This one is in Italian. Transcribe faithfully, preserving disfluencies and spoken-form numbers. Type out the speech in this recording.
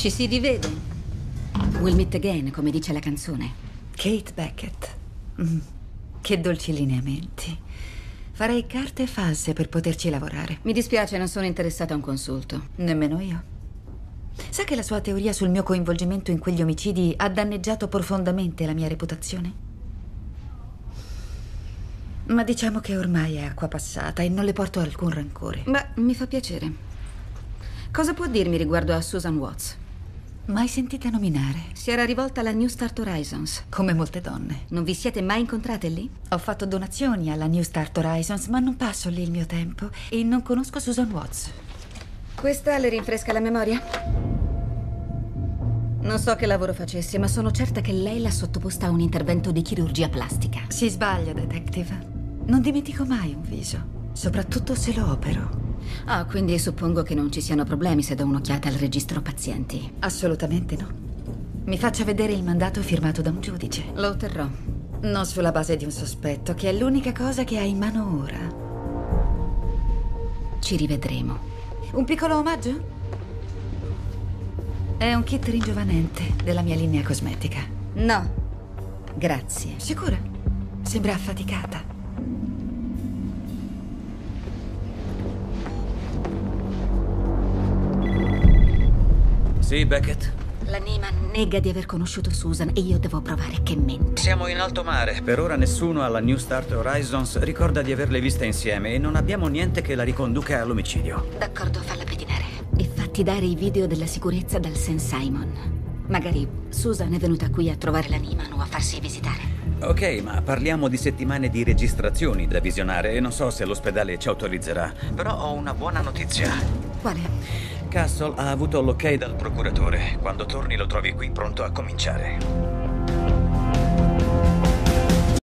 Ci si rivede. We'll meet again, come dice la canzone. Kate Beckett. Mm. Che dolci lineamenti. Farei carte false per poterci lavorare. Mi dispiace, non sono interessata a un consulto. Nemmeno io. Sa che la sua teoria sul mio coinvolgimento in quegli omicidi ha danneggiato profondamente la mia reputazione? Ma diciamo che ormai è acqua passata e non le porto alcun rancore. Beh, mi fa piacere. Cosa può dirmi riguardo a Susan Watts? Mai sentita nominare? Si era rivolta alla New Start Horizons. Come molte donne. Non vi siete mai incontrate lì? Ho fatto donazioni alla New Start Horizons, ma non passo lì il mio tempo e non conosco Susan Watts. Questa le rinfresca la memoria? Non so che lavoro facesse, ma sono certa che lei l'ha sottoposta a un intervento di chirurgia plastica. Si sbaglia, detective. Non dimentico mai un viso, soprattutto se lo opero. Ah, quindi suppongo che non ci siano problemi se do un'occhiata al registro pazienti. Assolutamente no. Mi faccia vedere il mandato firmato da un giudice. Lo otterrò. Non sulla base di un sospetto, che è l'unica cosa che ha in mano ora. Ci rivedremo. Un piccolo omaggio? È un kit ringiovanente della mia linea cosmetica. No, grazie. Sicura? Sembra affaticata. Sì, Beckett? La Nima nega di aver conosciuto Susan e io devo provare che mente. Siamo in alto mare. Per ora nessuno alla New Start Horizons ricorda di averle viste insieme e non abbiamo niente che la riconduca all'omicidio. D'accordo, falla pedinare. E fatti dare i video della sicurezza dal Saint Simon. Magari Susan è venuta qui a trovare la Nima o a farsi visitare. Ok, ma parliamo di settimane di registrazioni da visionare e non so se l'ospedale ci autorizzerà. Però ho una buona notizia. Quale? Castle ha avuto l'ok dal procuratore. Quando torni lo trovi qui pronto a cominciare.